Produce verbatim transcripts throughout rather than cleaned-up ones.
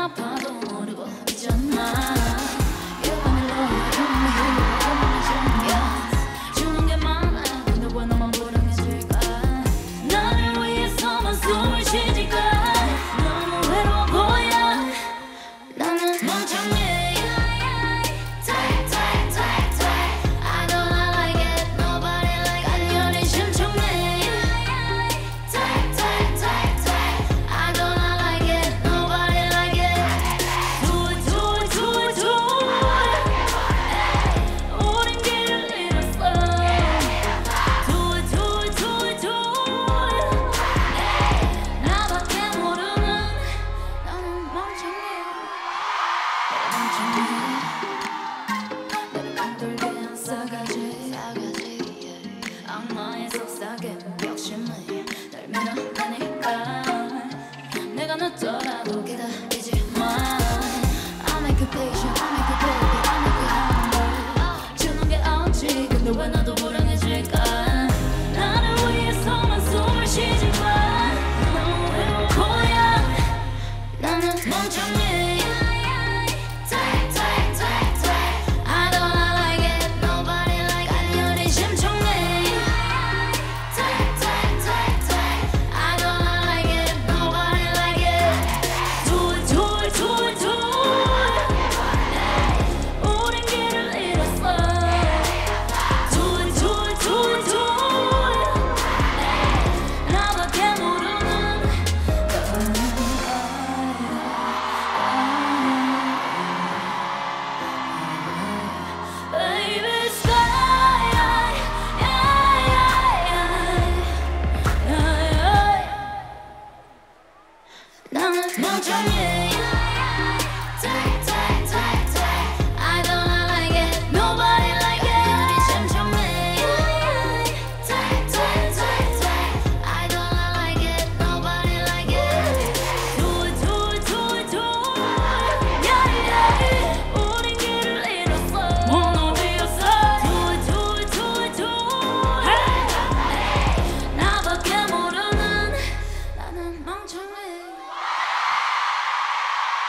아파도 모르고 있잖아. You got me low, you got me high, you got me jungle. 주는 게 많아 근데 왜 너만 불행해질까. 나를 위해서만 숨을 쉬질까. 너무 외로워 보여. 나는 멍청해. 너를 감돌게 한 싸가지 악마의 속삭임 욕심을 널 밀어내니까 내가 늦더라도 기다리지 마. I make you patient, I make you baby, I make you humble. 주는 게 없지 근데 왜 나도 불행해질까. 나를 위해서만 숨을 쉬질까. 너무 외로워 보여. 나는 멍청해. 나는 멍청해. I don't like it, nobody like it. 심청해. I don't like it, nobody like it. Do it, do it, do it, do it. Yeah, yeah. 우린 길을 잃었어. 모노리였어. Do it, do it, do it, do it. 나밖에 모르는 나는 멍청해.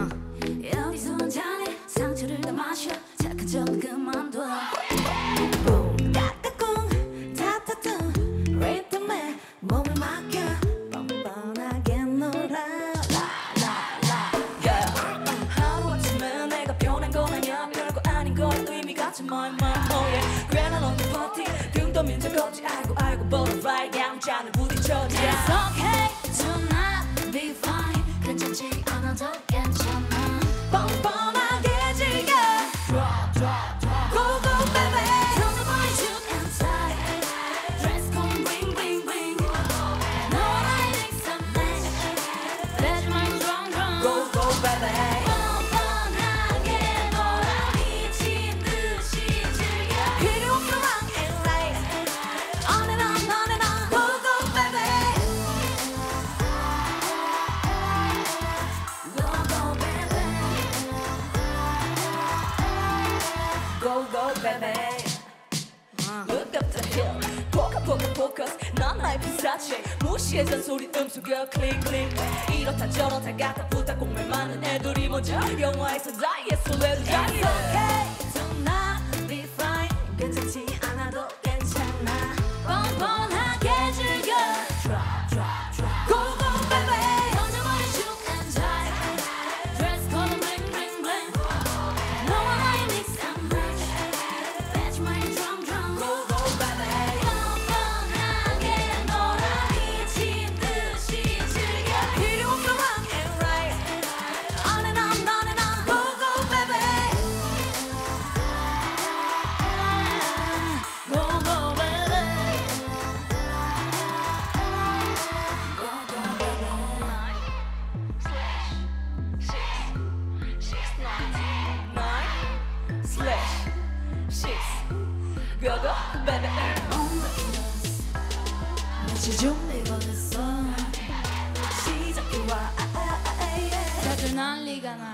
어디서 한 잔에 상처를 다 마셔 착한 척 그만둬 뿡 따따꿍 타타타 리듬에 몸을 맡겨 뻔뻔하게 놀아 라라라 하루아침에 내가 변한 건 아니야 별거 아닌 걸 의미 같은 my my oh 꽤나 넌 버티 등 떠민 적 없지 알고 알고 butterfly 양장을 부딪혀도 It's okay tonight be fine 괜찮지 않아도 괜찮아 뻔뻔하게 즐겨 Drop drop drop Go go baby Tell the boy shoot and tight Dress code bling bling bling No I need something Let my drum drum Go go baby 뻔뻔하게 놀아 미친 듯이 즐겨 필요 없는 wrong and right On and on on and on Go go baby Go go baby Go go baby Look up the hill 포커 포커 포커스 난 나의 피사체 무시해 잔소리 음수겨 클릭 클릭 이렇다 저렇다 갖다 부탁 공말 많은 애들이 먼저 영화에서 다이에 소외를 당해 It's okay tonight be fine 괜찮지 않아도 괜찮아 뻔뻔하게 즐겨 Drop drop drop Go go baby 던져버린 shoot and tie Dress code bling bling bling No one I mix and match Match my drum drum Go go baby 뻔뻔하게 놀아 미친 듯이 즐겨 필요 없는 wrong and right On and on on and on Go go baby Go go baby Go go baby nine slash six Go go baby 며칠 준비가 됐어 시작해와 다들 난리가 나